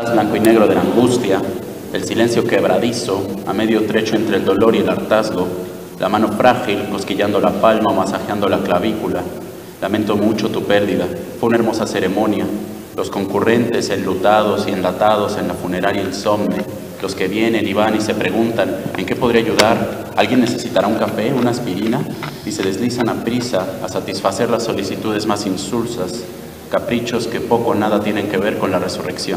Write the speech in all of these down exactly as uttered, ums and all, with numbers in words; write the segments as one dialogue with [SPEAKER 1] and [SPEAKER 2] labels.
[SPEAKER 1] Blanco y negro de la angustia, el silencio quebradizo, a medio trecho entre el dolor y el hartazgo, la mano frágil cosquillando la palma o masajeando la clavícula. Lamento mucho tu pérdida, fue una hermosa ceremonia. Los concurrentes enlutados y enlatados en la funeraria insomne, los que vienen y van y se preguntan ¿en qué podría ayudar? ¿Alguien necesitará un café, una aspirina? Y se deslizan a prisa a satisfacer las solicitudes más insulsas, caprichos que poco o nada tienen que ver con la resurrección.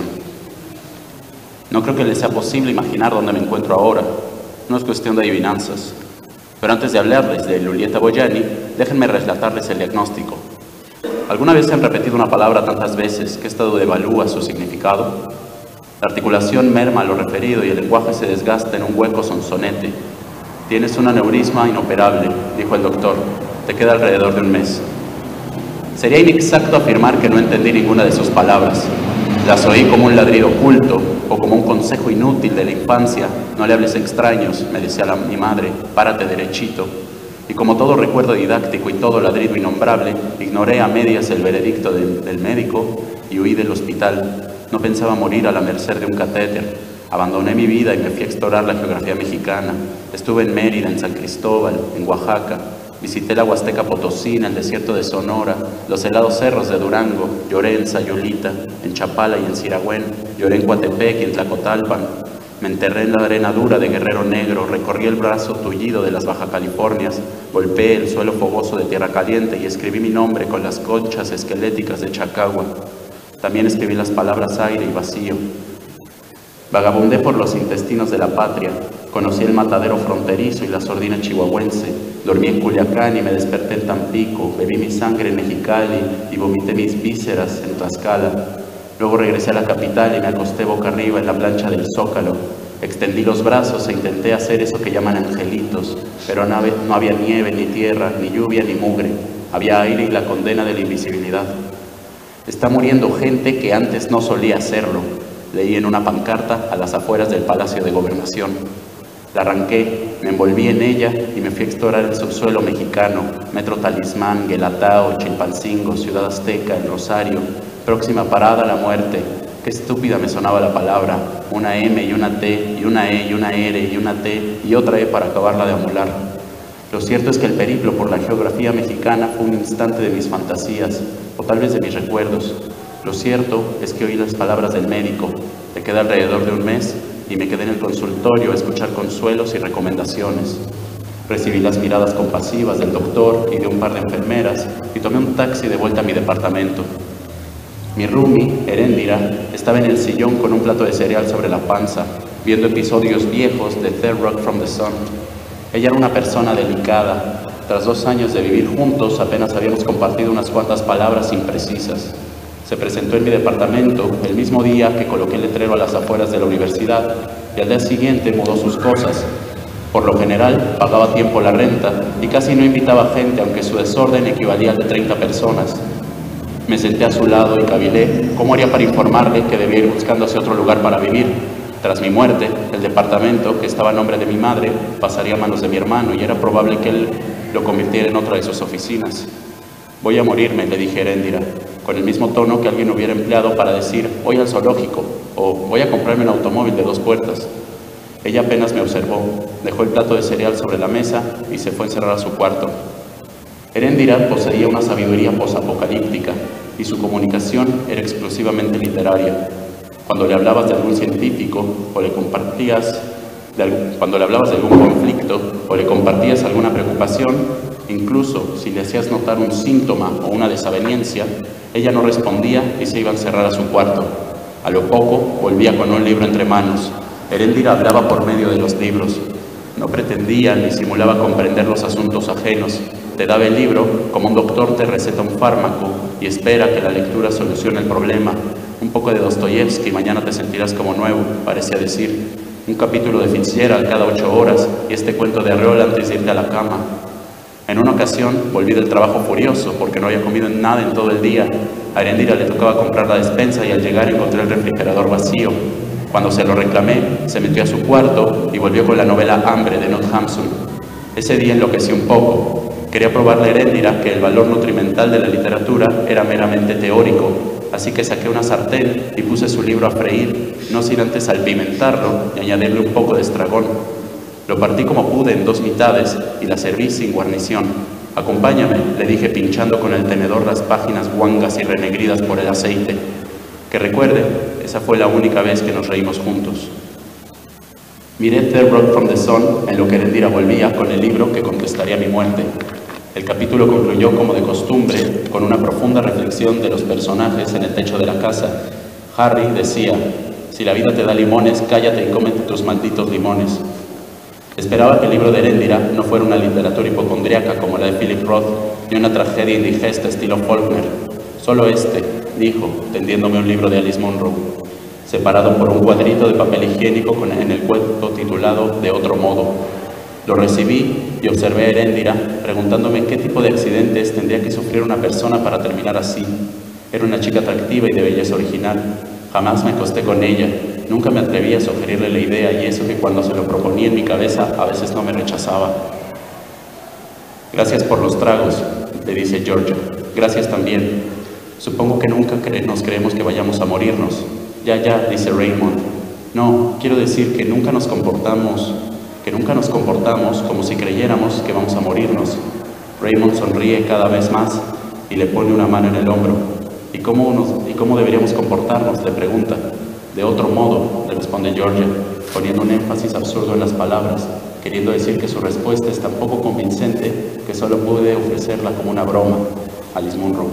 [SPEAKER 1] No creo que les sea posible imaginar dónde me encuentro ahora. No es cuestión de adivinanzas. Pero antes de hablarles de Lulieta Boyani, déjenme relatarles el diagnóstico. ¿Alguna vez se han repetido una palabra tantas veces que esta devalúa su significado? La articulación merma lo referido y el lenguaje se desgasta en un hueco sonsonete. Tienes un aneurisma inoperable, dijo el doctor. Te queda alrededor de un mes. Sería inexacto afirmar que no entendí ninguna de sus palabras. Las oí como un ladrido oculto o como un consejo inútil de la infancia. No le hables a extraños, me decía la, mi madre, párate derechito. Y como todo recuerdo didáctico y todo ladrido innombrable, ignoré a medias el veredicto de, del médico y huí del hospital. No pensaba morir a la merced de un catéter. Abandoné mi vida y me fui a explorar la geografía mexicana. Estuve en Mérida, en San Cristóbal, en Oaxaca. Visité la Huasteca Potosina, el desierto de Sonora, los helados cerros de Durango. Lloré en Sayulita, en Chapala y en Siragüen. Lloré en Coatepec y en Tlacotalpan. Me enterré en la arena dura de Guerrero Negro, recorrí el brazo tullido de las Baja Californias, golpeé el suelo fogoso de Tierra Caliente y escribí mi nombre con las conchas esqueléticas de Chacagua. También escribí las palabras aire y vacío. Vagabundé por los intestinos de la patria, conocí el matadero fronterizo y la sordina chihuahuense, dormí en Culiacán y me desperté en Tampico, bebí mi sangre en Mexicali y vomité mis vísceras en Tlaxcala. Luego regresé a la capital y me acosté boca arriba en la plancha del Zócalo. Extendí los brazos e intenté hacer eso que llaman angelitos, pero no había nieve, ni tierra, ni lluvia, ni mugre. Había aire y la condena de la invisibilidad. Está muriendo gente que antes no solía hacerlo, leí en una pancarta a las afueras del Palacio de Gobernación. La arranqué, me envolví en ella y me fui a explorar el subsuelo mexicano, Metro Talismán, Guelatao, Chilpancingo, Ciudad Azteca, El Rosario. Próxima parada, la muerte. Qué estúpida me sonaba la palabra. Una M y una T, y una E y una R y una T y otra E para acabarla de amolar. Lo cierto es que el periplo por la geografía mexicana fue un instante de mis fantasías, o tal vez de mis recuerdos. Lo cierto es que oí las palabras del médico. Te queda alrededor de un mes y me quedé en el consultorio a escuchar consuelos y recomendaciones. Recibí las miradas compasivas del doctor y de un par de enfermeras y tomé un taxi de vuelta a mi departamento. Mi roomie, Heréndira, estaba en el sillón con un plato de cereal sobre la panza, viendo episodios viejos de Third Rock from the Sun. Ella era una persona delicada. Tras dos años de vivir juntos, apenas habíamos compartido unas cuantas palabras imprecisas. Se presentó en mi departamento el mismo día que coloqué el letrero a las afueras de la universidad y al día siguiente mudó sus cosas. Por lo general, pagaba a tiempo la renta y casi no invitaba gente, aunque su desorden equivalía al de treinta personas. Me senté a su lado y cavilé cómo haría para informarle que debía ir buscándose otro lugar para vivir. Tras mi muerte, el departamento, que estaba a nombre de mi madre, pasaría a manos de mi hermano y era probable que él lo convirtiera en otra de sus oficinas. Voy a morirme, le dije a Heréndira, con el mismo tono que alguien hubiera empleado para decir voy al zoológico o voy a comprarme un automóvil de dos puertas. Ella apenas me observó, dejó el plato de cereal sobre la mesa y se fue a encerrar a su cuarto. Heréndira poseía una sabiduría posapocalíptica y su comunicación era exclusivamente literaria. Cuando le hablabas de algún científico o le compartías de algún, cuando le hablabas de algún conflicto o le compartías alguna preocupación, incluso si le hacías notar un síntoma o una desaveniencia, ella no respondía y se iba a encerrar a su cuarto. A lo poco volvía con un libro entre manos. Heréndira hablaba por medio de los libros. No pretendía ni simulaba comprender los asuntos ajenos. Te daba el libro como un doctor te receta un fármaco y espera que la lectura solucione el problema. Un poco de Dostoyevsky, mañana te sentirás como nuevo, parecía decir. Un capítulo de Fitzgerald cada ocho horas y este cuento de Arreola antes de irte a la cama. En una ocasión volví del trabajo furioso porque no había comido nada en todo el día. A Heréndira le tocaba comprar la despensa y al llegar encontré el refrigerador vacío. Cuando se lo reclamé, se metió a su cuarto y volvió con la novela Hambre de Knut Hamsun. Ese día enloquecí un poco. Quería probarle a Heréndira que el valor nutrimental de la literatura era meramente teórico. así que saqué una sartén y puse su libro a freír, no sin antes salpimentarlo y añadirle un poco de estragón. Lo partí como pude en dos mitades y la serví sin guarnición. «Acompáñame», le dije pinchando con el tenedor las páginas guangas y renegridas por el aceite. Que recuerde, esa fue la única vez que nos reímos juntos. Miré Third Rock from the Sun en lo que Erendira volvía con el libro que contestaría mi muerte. El capítulo concluyó como de costumbre con una profunda reflexión de los personajes en el techo de la casa. Harry decía: «Si la vida te da limones, cállate y cómete tus malditos limones». Esperaba que el libro de Erendira no fuera una literatura hipocondriaca como la de Philip Roth, ni una tragedia indigesta estilo Faulkner. Solo este, dijo, tendiéndome un libro de Alice Munro, separado por un cuadrito de papel higiénico con, en el cuento titulado «De otro modo». Lo recibí y observé a Erendira, preguntándome qué tipo de accidentes tendría que sufrir una persona para terminar así. Era una chica atractiva y de belleza original. Jamás me acosté con ella. Nunca me atreví a sugerirle la idea, y eso que cuando se lo proponía en mi cabeza a veces no me rechazaba. «Gracias por los tragos», le dice Georgia. «Gracias también. Supongo que nunca cre nos creemos que vayamos a morirnos». «Ya, ya», dice Raymond. «No, quiero decir que nunca nos comportamos, que nunca nos comportamos como si creyéramos que vamos a morirnos». Raymond sonríe cada vez más y le pone una mano en el hombro. «¿Y cómo, nos, ¿y cómo deberíamos comportarnos?», le pregunta. «De otro modo», le responde Georgia, poniendo un énfasis absurdo en las palabras, queriendo decir que su respuesta es tan poco convincente que solo puede ofrecerla como una broma. Alice Munro.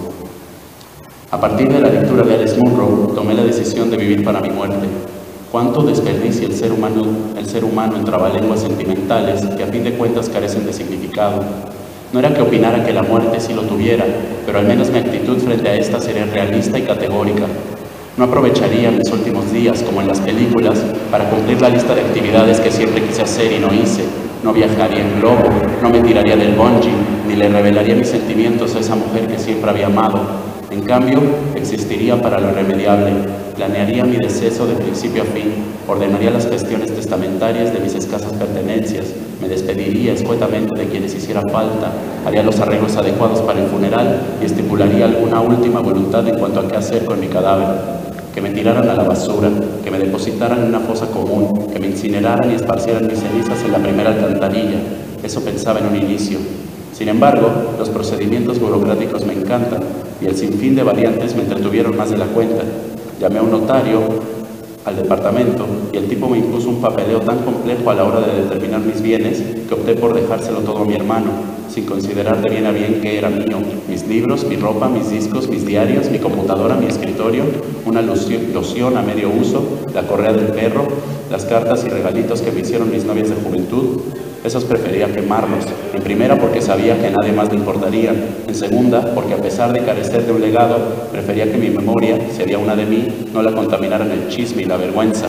[SPEAKER 1] A partir de la lectura de Alice Munro, tomé la decisión de vivir para mi muerte. ¿Cuánto desperdicia el ser humano, el ser humano en trabalenguas sentimentales que a fin de cuentas carecen de significado? No era que opinara que la muerte sí lo tuviera, pero al menos mi actitud frente a esta sería realista y categórica. No aprovecharía mis últimos días, como en las películas, para cumplir la lista de actividades que siempre quise hacer y no hice. No viajaría en globo, no me tiraría del bungee, ni le revelaría mis sentimientos a esa mujer que siempre había amado. En cambio, existiría para lo irremediable. Planearía mi deceso de principio a fin, ordenaría las gestiones testamentarias de mis escasas pertenencias, me despediría escuetamente de quienes hiciera falta, haría los arreglos adecuados para el funeral y estipularía alguna última voluntad en cuanto a qué hacer con mi cadáver. Que me tiraran a la basura, que me depositaran en una fosa común, que me incineraran y esparcieran mis cenizas en la primera alcantarilla. Eso pensaba en un inicio. Sin embargo, los procedimientos burocráticos me encantan y el sinfín de variantes me entretuvieron más de la cuenta. Llamé a un notario al departamento y el tipo me impuso un papeleo tan complejo a la hora de determinar mis bienes que opté por dejárselo todo a mi hermano, sin considerar de bien a bien que era mío: mis libros, mi ropa, mis discos, mis diarios, mi computadora, mi escritorio, una loción a medio uso, la correa del perro, las cartas y regalitos que me hicieron mis novias de juventud. Esos prefería quemarlos, en primera porque sabía que a nadie más le importarían, en segunda porque a pesar de carecer de un legado, prefería que mi memoria, si había una de mí, no la contaminaran el chisme y la vergüenza.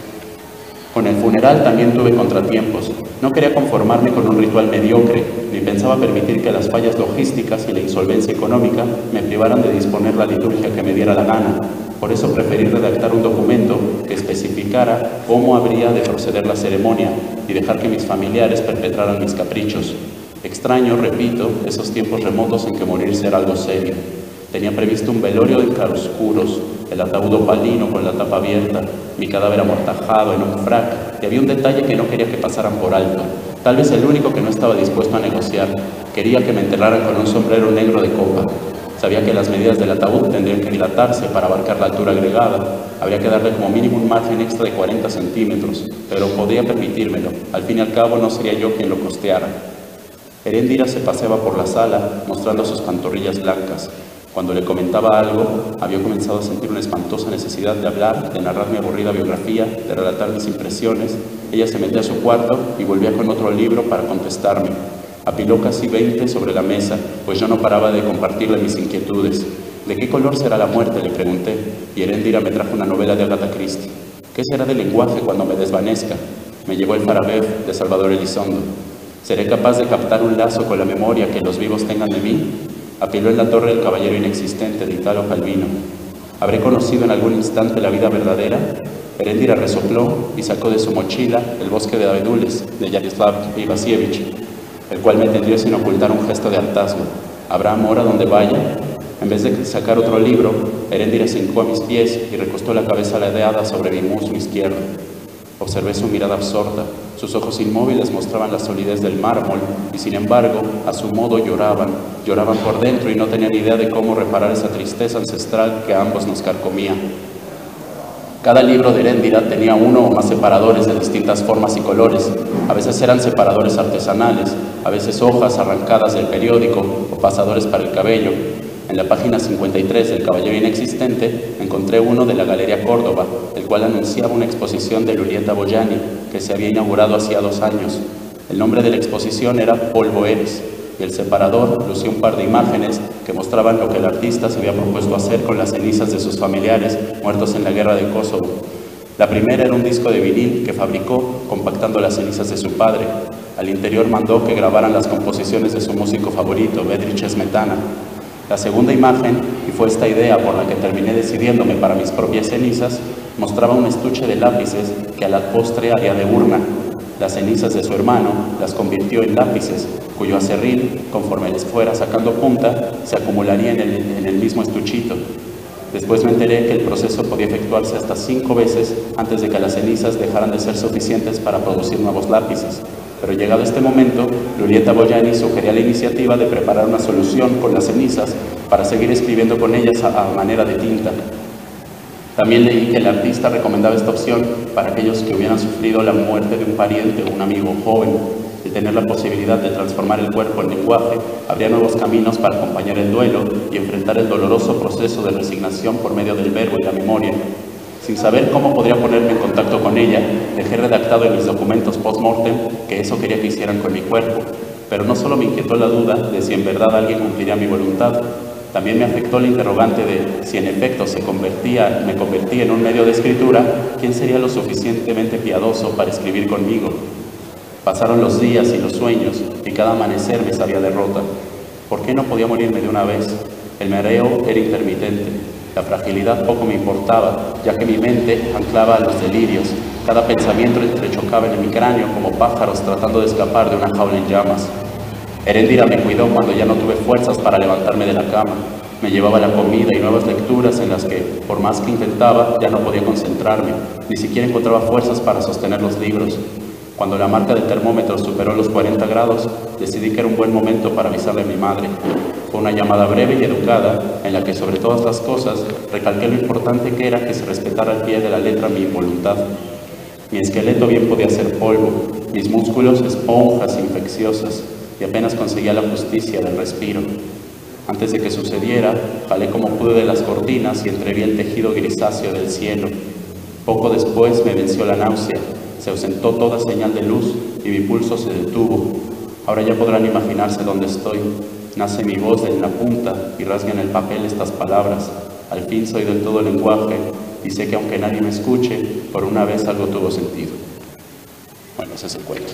[SPEAKER 1] Con el funeral también tuve contratiempos. No quería conformarme con un ritual mediocre, ni pensaba permitir que las fallas logísticas y la insolvencia económica me privaran de disponer la liturgia que me diera la gana. Por eso preferí redactar un documento que especificara cómo habría de proceder la ceremonia y dejar que mis familiares perpetraran mis caprichos. Extraño, repito, esos tiempos remotos en que morirse era algo serio. Tenía previsto un velorio de claroscuros, el ataúd opalino con la tapa abierta, mi cadáver amortajado en un frac, y había un detalle que no quería que pasaran por alto, tal vez el único que no estaba dispuesto a negociar. Quería que me enterraran con un sombrero negro de copa. Sabía que las medidas del ataúd tendrían que dilatarse para abarcar la altura agregada. Habría que darle como mínimo un margen extra de cuarenta centímetros, pero podría permitírmelo. Al fin y al cabo no sería yo quien lo costeara. Erendira se paseaba por la sala, mostrando sus pantorrillas blancas. Cuando le comentaba algo, había comenzado a sentir una espantosa necesidad de hablar, de narrar mi aburrida biografía, de relatar mis impresiones. Ella se metía a su cuarto y volvía con otro libro para contestarme. Apiló casi veinte sobre la mesa, pues yo no paraba de compartirle mis inquietudes. ¿De qué color será la muerte?, le pregunté, y Erendira me trajo una novela de Agatha Christie. ¿Qué será del lenguaje cuando me desvanezca? Me llevó el Farabeuf de Salvador Elizondo. ¿Seré capaz de captar un lazo con la memoria que los vivos tengan de mí? Apiló en la torre El caballero inexistente de Italo Calvino. ¿Habré conocido en algún instante la vida verdadera? Erendira resopló y sacó de su mochila El bosque de abedules de Yarislav Ivasievich, el cual me tendió sin ocultar un gesto de hartazgo. ¿Habrá amor a donde vaya? En vez de sacar otro libro, Heréndira se hincó a mis pies y recostó la cabeza ladeada sobre mi muslo izquierdo. Observé su mirada absorta. Sus ojos inmóviles mostraban la solidez del mármol y, sin embargo, a su modo lloraban. Lloraban por dentro y no tenían idea de cómo reparar esa tristeza ancestral que a ambos nos carcomía. Cada libro de Heréndira tenía uno o más separadores de distintas formas y colores. A veces eran separadores artesanales, a veces hojas arrancadas del periódico o pasadores para el cabello. En la página cincuenta y tres del Caballero Inexistente encontré uno de la Galería Córdoba, el cual anunciaba una exposición de Lulieta Boyani que se había inaugurado hacía dos años. El nombre de la exposición era Polvo Eres, y el separador lucía un par de imágenes que mostraban lo que el artista se había propuesto hacer con las cenizas de sus familiares muertos en la guerra de Kosovo. La primera era un disco de vinil que fabricó compactando las cenizas de su padre. Al interior mandó que grabaran las composiciones de su músico favorito, Bedřich Smetana. La segunda imagen, y fue esta idea por la que terminé decidiéndome para mis propias cenizas, mostraba un estuche de lápices que a la postre haría de urna. Las cenizas de su hermano las convirtió en lápices, cuyo acerrín, conforme les fuera sacando punta, se acumularía en el, en el mismo estuchito. Después me enteré que el proceso podía efectuarse hasta cinco veces antes de que las cenizas dejaran de ser suficientes para producir nuevos lápices. Pero llegado este momento, Lulieta Boyani sugería la iniciativa de preparar una solución con las cenizas para seguir escribiendo con ellas a, a manera de tinta. También leí que el artista recomendaba esta opción para aquellos que hubieran sufrido la muerte de un pariente o un amigo joven. El tener la posibilidad de transformar el cuerpo en lenguaje abría nuevos caminos para acompañar el duelo y enfrentar el doloroso proceso de resignación por medio del verbo y la memoria. Sin saber cómo podría ponerme en contacto con ella, dejé redactado en mis documentos post-mortem que eso quería que hicieran con mi cuerpo. Pero no solo me inquietó la duda de si en verdad alguien cumpliría mi voluntad, también me afectó la interrogante de si en efecto se convertía, me convertía en un medio de escritura, ¿quién sería lo suficientemente piadoso para escribir conmigo? Pasaron los días y los sueños, y cada amanecer me sabía derrota. ¿Por qué no podía morirme de una vez? El mareo era intermitente. La fragilidad poco me importaba, ya que mi mente anclaba a los delirios. Cada pensamiento entrechocaba en mi cráneo como pájaros tratando de escapar de una jaula en llamas. Heréndira me cuidó cuando ya no tuve fuerzas para levantarme de la cama. Me llevaba la comida y nuevas lecturas en las que, por más que intentaba, ya no podía concentrarme. Ni siquiera encontraba fuerzas para sostener los libros. Cuando la marca del termómetro superó los cuarenta grados, decidí que era un buen momento para avisarle a mi madre. Fue una llamada breve y educada, en la que sobre todas las cosas recalqué lo importante que era que se respetara al pie de la letra mi voluntad. Mi esqueleto bien podía ser polvo, mis músculos esponjas infecciosas, y apenas conseguía la justicia del respiro. Antes de que sucediera, jalé como pude de las cortinas y entreví el tejido grisáceo del cielo. Poco después me venció la náusea. Se ausentó toda señal de luz y mi pulso se detuvo. Ahora ya podrán imaginarse dónde estoy. Nace mi voz en la punta y rasga en el papel estas palabras. Al fin soy del todo lenguaje y sé que aunque nadie me escuche, por una vez algo tuvo sentido. Bueno, ese es el cuento.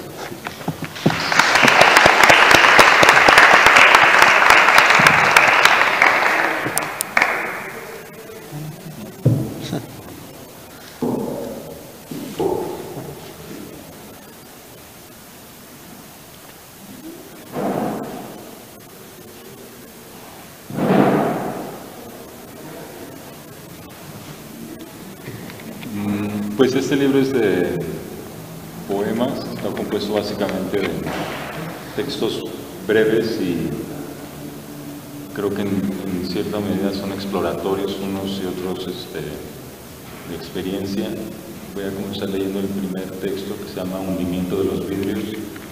[SPEAKER 2] Pues este libro es de poemas, está compuesto básicamente de textos breves y creo que en, en cierta medida son exploratorios unos y otros este, de experiencia. Voy a comenzar leyendo el primer texto que se llama Hundimiento de los vidrios.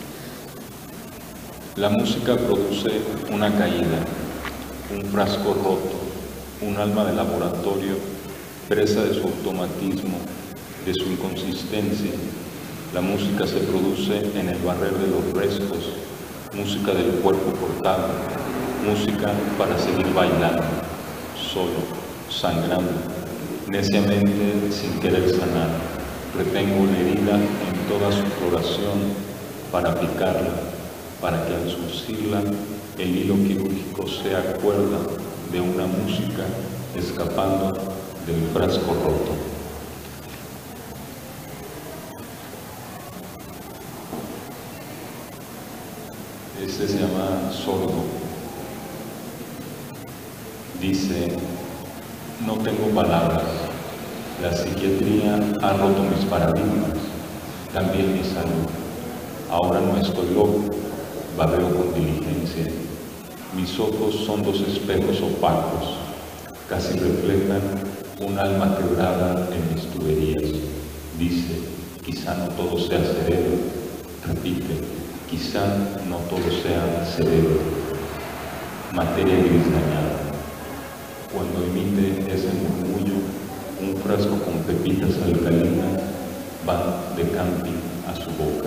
[SPEAKER 2] La música produce una caída, un frasco roto, un alma de laboratorio, presa de su automatismo, de su inconsistencia. La música se produce en el barrer de los restos, música del cuerpo cortado, música para seguir bailando, solo, sangrando, neciamente sin querer sanar. Retengo la herida en toda su floración para picarla, para que al surcirla el hilo quirúrgico sea cuerda de una música escapando del frasco roto. Este se llama Sordo. Dice, no tengo palabras, la psiquiatría ha roto mis paradigmas, también mi salud. Ahora no estoy loco, babeo con diligencia. Mis ojos son dos espejos opacos, casi reflejan un alma quebrada en mis tuberías. Dice, quizá no todo sea cerebro. Repite, quizá no todo sea cerebro. Materia gris dañada. Cuando emite ese murmullo, un frasco con pepitas alcalinas va de camping a su boca.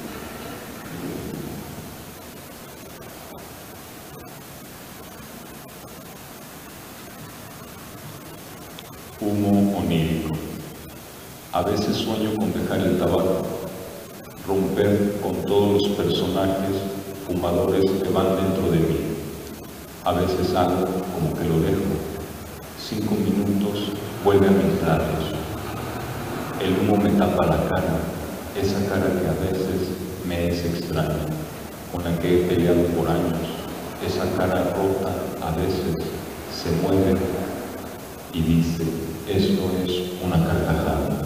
[SPEAKER 2] Humo onírico. A veces sueño con dejar el tabaco, romper con todos los personajes fumadores que van dentro de mí. A veces hago como que lo dejo. Cinco minutos vuelve a mis labios. El humo me tapa la cara, esa cara que a veces me es extraña, con la que he peleado por años. Esa cara rota a veces se mueve y dice, esto es una carcajada.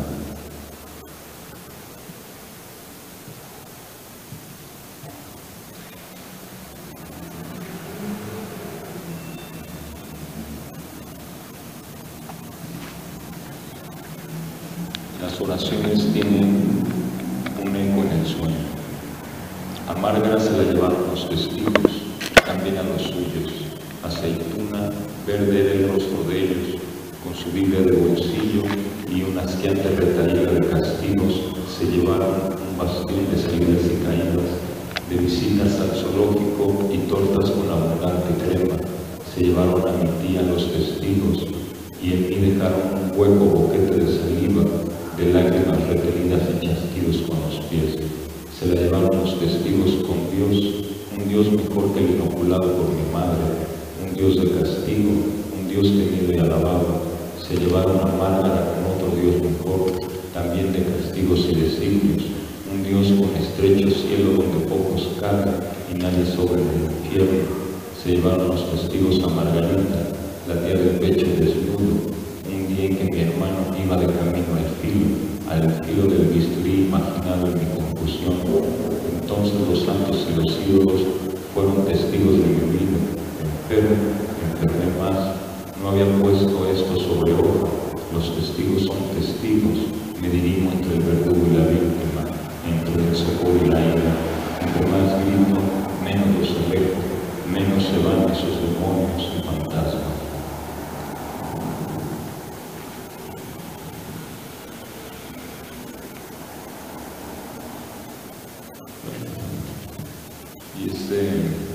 [SPEAKER 2] Las oraciones tienen un eco en el sueño. A Márgara se la llevaron los testigos, también a los suyos. Aceituna, verde era el rostro de ellos, con su Biblia de bolsillo y una asqueante retaíla de castigos, se llevaron un bastión de salidas y caídas, de visitas al zoológico y tortas con abundante crema. Se llevaron a mi tía los testigos y en mí dejaron un hueco boquete de saliva, de lágrimas retenidas y chasquidos con los pies. Se la llevaron los testigos con Dios, un Dios mejor que el inoculado por mi madre, un Dios de castigo, un Dios temido y alabado. Se llevaron a Márgara con otro Dios mejor, también de castigos y designios, un Dios con estrecho cielo donde pocos caben y nadie sobra en el infierno. Se llevaron los testigos a Margarita, la tía del pecho desnudo, un día en que mi hermano iba de camino al filo, al filo del bisturí imaginado en mi confusión. Entonces los santos y los ídolos fueron testigos de mi vida. Enfermo, enfermé más, no había puesto esto sobre hoja. Los testigos son testigos, me dirimo entre el verdugo y la víctima, entre el socorro y la ira. Entre más grito, menos los alejo, menos se van esos demonios y fantasmas. Y ese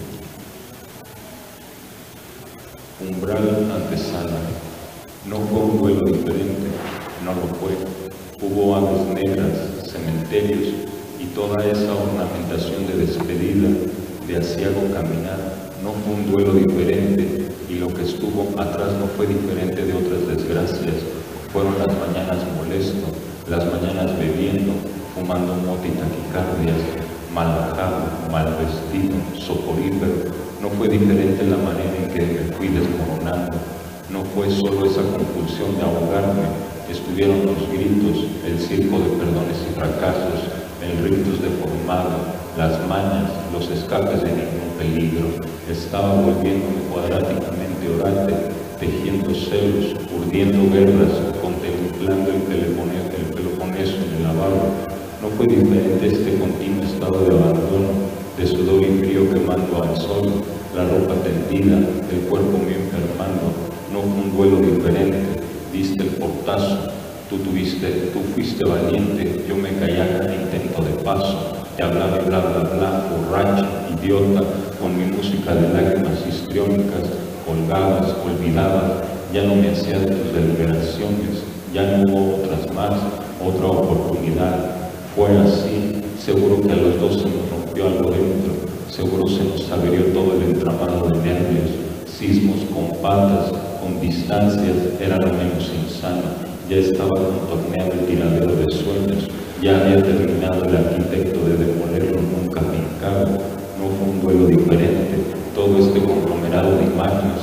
[SPEAKER 2] umbral antesala no fue un duelo diferente, no lo fue. Hubo aves negras, cementerios y toda esa ornamentación de despedida, de aciago caminar. No fue un duelo diferente y lo que estuvo atrás no fue diferente de otras desgracias. Fueron las mañanas molesto, las mañanas bebiendo, fumando mote y taquicardias, mal bajado, mal vestido, soporífero. No fue diferente la manera en que me fui desmoronando. No fue solo esa compulsión de ahogarme. Estuvieron los gritos, el circo de perdones y fracasos, el rictus deformado, las mañas, los escapes de ningún peligro. Estaba volviéndome cuadráticamente orate, tejiendo celos, urdiendo guerras, contemplando el Peloponeso, el Peloponeso en el lavabo. No fue diferente este continuo estado de abandono, de sudor y frío quemando al sol, la ropa tendida, el cuerpo mío enfermando. No fue un duelo diferente, diste el portazo, tú tuviste, tú fuiste valiente, yo me caí a cada intento de paso, te hablaba bla bla bla, borracha, idiota, con mi música de lágrimas histriónicas, colgadas, olvidadas. Ya no me hacía de tus deliberaciones, ya no hubo otras más, otra oportunidad. Fue así, seguro que a los dos se nos rompió algo dentro, seguro se nos averió todo el entramado de nervios, sismos con patas, con distancias, era lo menos insano. Ya estaba contorneado el tiradero de sueños, ya había terminado el arquitecto de demolerlo nunca fincado. No fue un duelo diferente, todo este conglomerado de imágenes en mi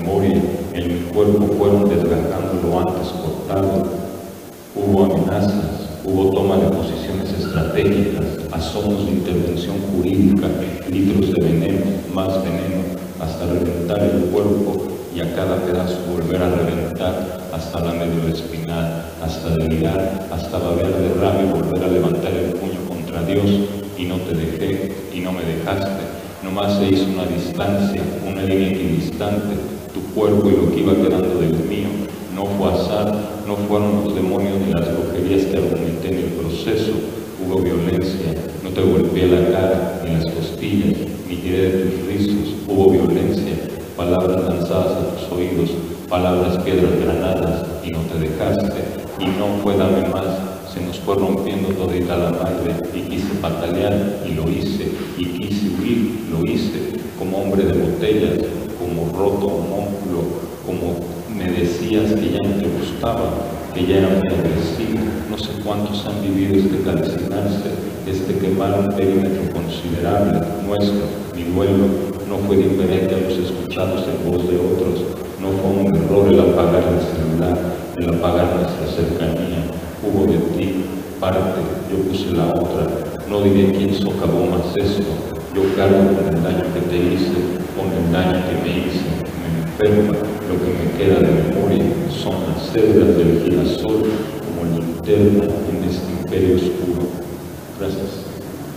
[SPEAKER 2] memoria en mi cuerpo fueron desgajando lo antes cortado. Hubo amenazas, hubo toma de posiciones estratégicas, asomos de intervención jurídica, litros de veneno, más veneno, hasta reventar el cuerpo y a cada pedazo volver a reventar hasta la médula espinal, hasta delirar, hasta babear de rabia y volver a levantar el puño contra Dios. Y no te dejé y no me dejaste. Nomás se hizo una distancia, una línea equidistante, tu cuerpo y lo que iba quedando del mío. No fue azar, no fueron los demonios ni las brujerías que argumenté en el proceso. Hubo violencia, no te golpeé la cara ni las costillas, ni tiré de tus rizos. Hubo violencia, palabras lanzadas a tus oídos, palabras piedras granadas, y no te dejaste. Y no fue dame más, se nos fue rompiendo todita la madre, y quise patalear, y lo hice, y quise huir, lo hice, como hombre de botellas, como roto homúnculo, como me decías que ya no te gustaba, que ya era muy agresivo. No sé cuántos han vivido este calcinarse, este quemar un perímetro considerable nuestro. Mi duelo no fue diferente a los escuchados en voz de otros, no fue un error el apagar el celular, el apagar nuestra cercanía. Hubo de ti parte, yo puse la otra, no diré quién socavó más esto. Yo cargo con el daño que te hice, con el daño que me hice, me enferma. Lo que me queda de memoria son las cédulas del girasol como linterna en este imperio oscuro. Gracias.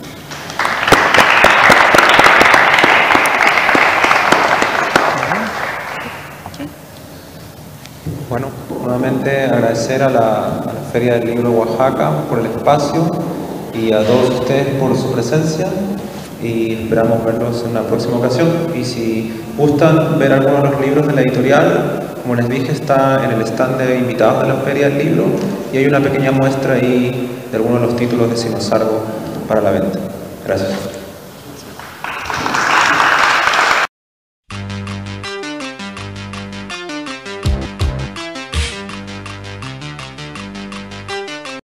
[SPEAKER 3] Bueno, nuevamente agradecer a la, a la Feria del Libro de Oaxaca por el espacio y a todos ustedes por su presencia, y esperamos verlos en una próxima ocasión. Y si gustan ver algunos de los libros de la editorial, como les dije, está en el stand de invitados de la Feria del Libro, y hay una pequeña muestra ahí de algunos de los títulos de Cinosargo para la venta. Gracias.